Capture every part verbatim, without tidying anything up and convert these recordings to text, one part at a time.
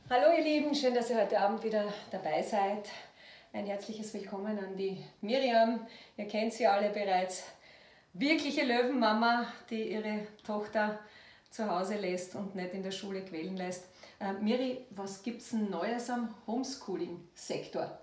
Hallo ihr Lieben, schön, dass ihr heute Abend wieder dabei seid. Ein herzliches Willkommen an die Miriam. Ihr kennt sie alle bereits. Wirkliche Löwenmama, die ihre Tochter zu Hause lässt und nicht in der Schule quälen lässt. Äh, Miri, was gibt es Neues am Homeschooling-Sektor?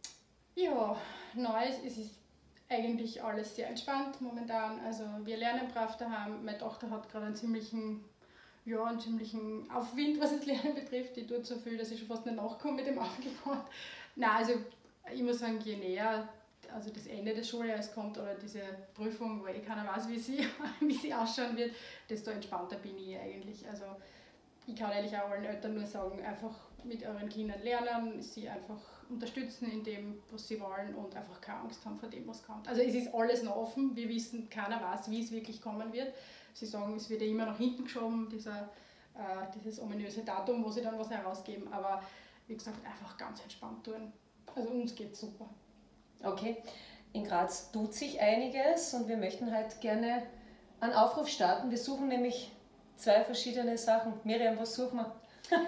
Ja, Neues ist es eigentlich alles sehr entspannt momentan. Also wir lernen brav daheim. Meine Tochter hat gerade einen ziemlichen Ja, einen ziemlichen Aufwind, was das Lernen betrifft. Die tut so viel, dass ich schon fast nicht nachkomme mit dem Aufgebot. Nein, also ich muss sagen, je näher also das Ende des Schuljahres kommt oder diese Prüfung, wo eh keiner weiß, wie sie, wie sie ausschauen wird, desto entspannter bin ich eigentlich. Also ich kann eigentlich auch allen Eltern nur sagen, einfach mit euren Kindern lernen, sie einfach unterstützen in dem, was sie wollen und einfach keine Angst haben vor dem, was kommt. Also es ist alles noch offen, wir wissen, keiner weiß, wie es wirklich kommen wird. Sie sagen, es wird ja immer nach hinten geschoben, dieser, äh, dieses ominöse Datum, wo sie dann was herausgeben, aber wie gesagt, einfach ganz entspannt tun. Also uns geht es super. Okay, in Graz tut sich einiges und wir möchten halt gerne einen Aufruf starten. Wir suchen nämlich zwei verschiedene Sachen. Miriam, was suchen wir?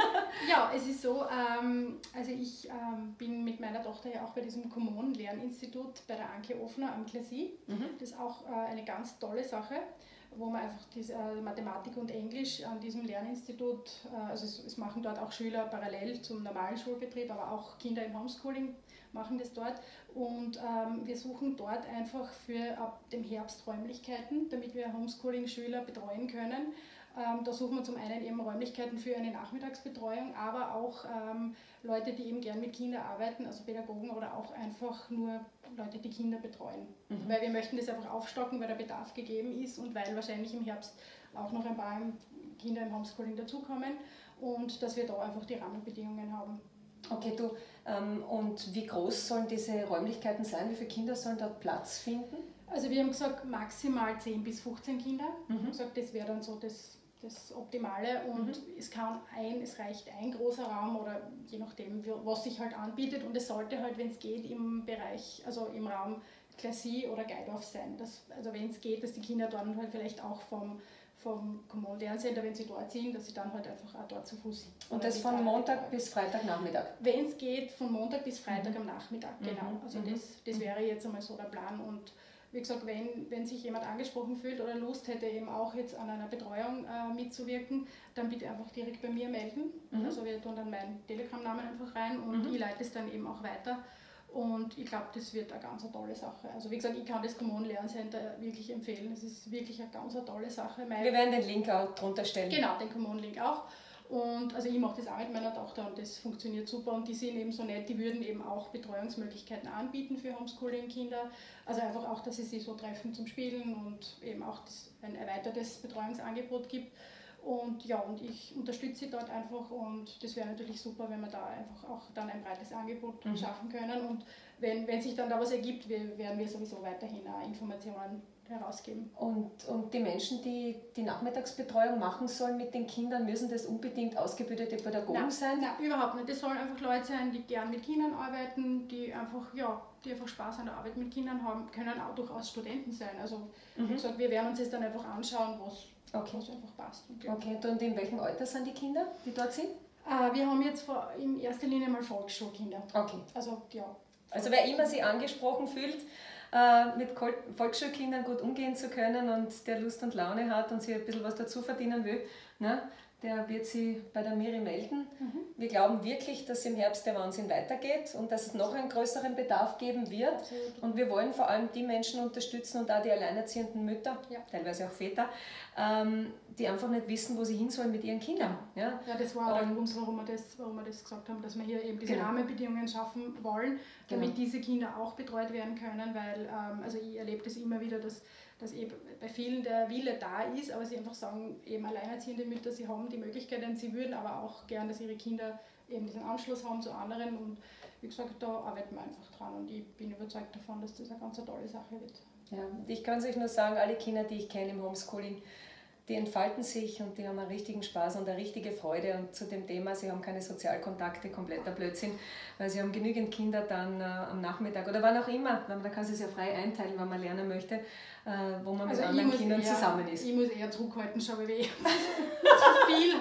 Ja, es ist so, ähm, also ich ähm, bin mit meiner Tochter ja auch bei diesem Kommunen-Lerninstitut bei der Anke Offner am Clasie. Mhm. Das ist auch äh, eine ganz tolle Sache, wo man einfach diese äh, Mathematik und Englisch an diesem Lerninstitut, äh, also es, es machen dort auch Schüler parallel zum normalen Schulbetrieb, aber auch Kinder im Homeschooling machen das dort. Und ähm, wir suchen dort einfach für ab dem Herbst Räumlichkeiten, damit wir Homeschooling-Schüler betreuen können. Ähm, da suchen wir zum einen eben Räumlichkeiten für eine Nachmittagsbetreuung, aber auch ähm, Leute, die eben gern mit Kindern arbeiten, also Pädagogen oder auch einfach nur Leute, die Kinder betreuen. Mhm. Weil wir möchten das einfach aufstocken, weil der Bedarf gegeben ist und weil wahrscheinlich im Herbst auch noch ein paar Kinder im Homeschooling dazukommen und dass wir da einfach die Rahmenbedingungen haben. Okay, du, ähm, und wie groß sollen diese Räumlichkeiten sein? Wie viele Kinder sollen dort Platz finden? Also wir haben gesagt, maximal zehn bis fünfzehn Kinder. Mhm. Wir haben gesagt, das wäre dann so das, das Optimale und mhm. es kann ein, es reicht ein großer Raum oder je nachdem, was sich halt anbietet und es sollte halt, wenn es geht, im Bereich, also im Raum Clasie oder Geidorf sein. Das, also wenn es geht, dass die Kinder dann halt vielleicht auch vom vom Kommunen-Lerncenter, wenn sie dort sind, dass sie dann halt einfach auch dort zu Fuß sind. Und das von Montag bis Freitagnachmittag? Wenn es geht, von Montag bis Freitag mhm. am Nachmittag, genau. Also mhm. das, das wäre jetzt einmal so der Plan. Und wie gesagt, wenn, wenn sich jemand angesprochen fühlt oder Lust hätte, eben auch jetzt an einer Betreuung äh, mitzuwirken, dann bitte einfach direkt bei mir melden. Mhm. Also wir tun dann meinen Telegram-Namen einfach rein und mhm. ich leite es dann eben auch weiter. Und ich glaube, das wird eine ganz tolle Sache. Also wie gesagt, ich kann das Kommunen-Lerncenter wirklich empfehlen. Es ist wirklich eine ganz tolle Sache. Wir werden den Link auch drunter stellen. Genau, den Kommunen-Link auch. Und also ich mache das auch mit meiner Tochter und das funktioniert super. Und die sind eben so nett, die würden eben auch Betreuungsmöglichkeiten anbieten für Homeschooling-Kinder. Also einfach auch, dass sie sich so treffen zum Spielen und eben auch das, ein erweitertes Betreuungsangebot gibt. Und ja, und ich unterstütze sie dort einfach und das wäre natürlich super, wenn wir da einfach auch dann ein breites Angebot mhm. schaffen können. Und wenn, wenn sich dann da was ergibt, wir, werden wir sowieso weiterhin auch Informationen herausgeben. Und, und die Menschen, die die Nachmittagsbetreuung machen sollen mit den Kindern, müssen das unbedingt ausgebildete Pädagogen nein, sein? Nein, überhaupt nicht. Das sollen einfach Leute sein, die gern mit Kindern arbeiten, die einfach, ja, die einfach Spaß an der Arbeit mit Kindern haben, können auch durchaus Studenten sein. Also mhm. wie gesagt, wir werden uns das dann einfach anschauen, was Okay. was einfach passt. Und okay, und in welchem Alter sind die Kinder, die dort sind? Äh, wir haben jetzt vor, in erster Linie mal Volksschulkinder. Okay. Also, ja. Also wer immer sich angesprochen fühlt, äh, mit Volksschulkindern gut umgehen zu können und der Lust und Laune hat und sich ein bisschen was dazu verdienen will, ne, der wird sich bei der Miri melden. Mhm. Wir glauben wirklich, dass im Herbst der Wahnsinn weitergeht und dass es noch einen größeren Bedarf geben wird. Absolut. Und wir wollen vor allem die Menschen unterstützen und auch die alleinerziehenden Mütter, ja. teilweise auch Väter, ähm, die einfach nicht wissen, wo sie hin sollen mit ihren Kindern. Ja, ja das war auch der Grund, warum wir, das, warum wir das gesagt haben, dass wir hier eben diese genau. Rahmenbedingungen schaffen wollen, damit genau. diese Kinder auch betreut werden können, weil ähm, also ich erlebe das immer wieder, dass dass eben bei vielen der Wille da ist, aber sie einfach sagen, eben alleinerziehende Mütter, sie haben die Möglichkeiten, sie würden aber auch gern, dass ihre Kinder eben diesen Anschluss haben zu anderen und wie gesagt, da arbeiten wir einfach dran und ich bin überzeugt davon, dass das eine ganz tolle Sache wird. Ja, ich kann es euch nur sagen, alle Kinder, die ich kenne im Homeschooling, die entfalten sich und die haben einen richtigen Spaß und eine richtige Freude. Und zu dem Thema, sie haben keine Sozialkontakte, kompletter Blödsinn, weil sie haben genügend Kinder dann äh, am Nachmittag oder wann auch immer, weil man kann es ja frei einteilen, wenn man lernen möchte, äh, wo man also mit anderen Kindern eher, zusammen ist. Ich muss eher zurückhalten, schau, weil wir zu viel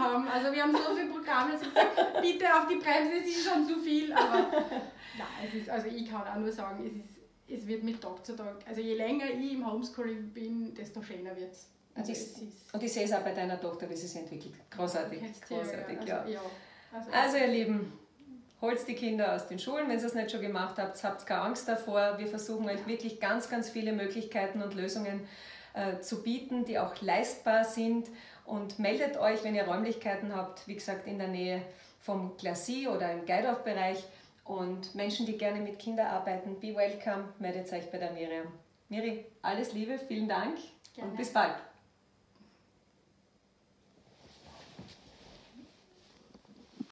haben. Also wir haben so viele Programme, dass ich gesagt, bitte auf die Bremse, es ist schon zu viel. Aber nein, es ist, also ich kann auch nur sagen, es, ist, es wird mit Tag zu Tag, also je länger ich im Homeschooling bin, desto schöner wird es. Also und, ich, und ich sehe es auch bei deiner Tochter, wie sie sich entwickelt. Großartig, großartig, also, ja. ja. Also, also ihr Lieben, holt die Kinder aus den Schulen, wenn ihr es nicht schon gemacht habt, habt keine Angst davor. Wir versuchen euch wirklich ganz, ganz viele Möglichkeiten und Lösungen äh, zu bieten, die auch leistbar sind. Und meldet euch, wenn ihr Räumlichkeiten habt, wie gesagt, in der Nähe vom Glacis oder im Geidorf-Bereich. Und Menschen, die gerne mit Kindern arbeiten, be welcome, meldet euch bei der Miriam. Miri, alles Liebe, vielen Dank Gerne. Und bis bald.